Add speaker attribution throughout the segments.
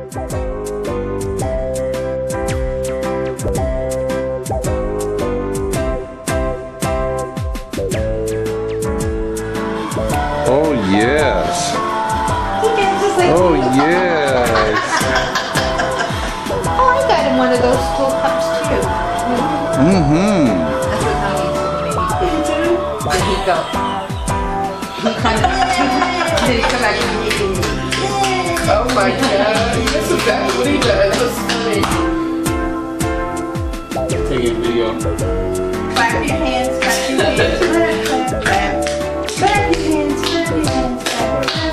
Speaker 1: Oh yes. Oh yes.
Speaker 2: Oh, I got him one of those school cups too.
Speaker 1: Mm-hmm.
Speaker 2: That's what Tony told me. Then he'd go. He kind of. Then he'd come back and
Speaker 3: Oh my god, that's exactly what he does. That's funny. Taking a video.
Speaker 2: clap your hands, clap your hands, clap, clap, clap. Clap your hands, clap your hands, clap, clap.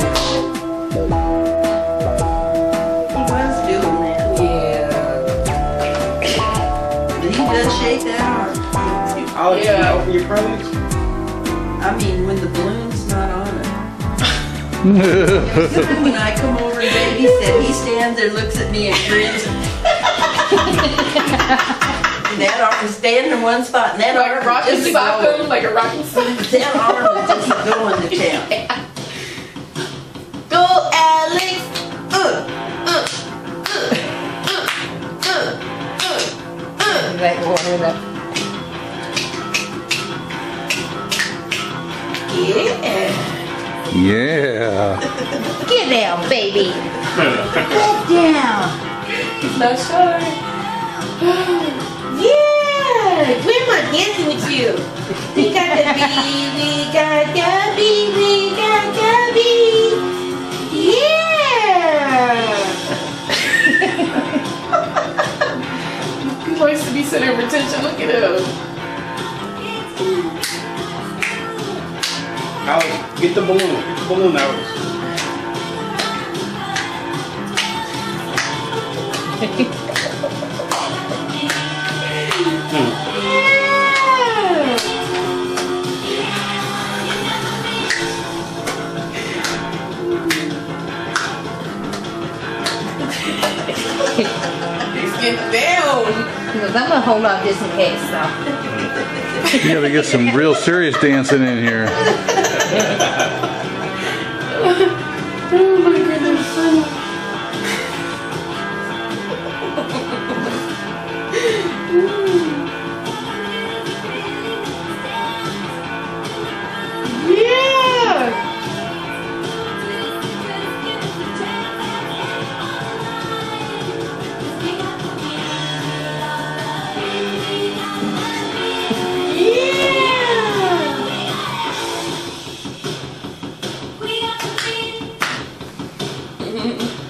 Speaker 2: He was doing that. Yeah. But he does shake that arm.
Speaker 3: Oh yeah, open your presents.
Speaker 2: I mean, when the balloon's not on it. When I come over and babysit, he stands there, looks at me and grins. And that arm is staying in one spot, and that
Speaker 3: Like a
Speaker 2: arm
Speaker 3: rocking
Speaker 2: is just
Speaker 3: sock,
Speaker 2: going.
Speaker 3: like a rocking sock.
Speaker 2: That arm is just going to town. Go, Alex! Like warming up. Yeah.
Speaker 1: Yeah.
Speaker 2: Get down, baby. Get down.
Speaker 3: Not sure.
Speaker 2: Yeah. Grandma dancing with you. We got the bee, we got the bee, we got the bee. Yeah.
Speaker 3: He likes to be center of attention. Look at him. Alex, get the balloon. Get the balloon, Alex. He's getting down.
Speaker 2: I'm gonna hold on just in case, so.
Speaker 1: You gotta get some real serious dancing in here.
Speaker 3: Oh my goodness. Yeah.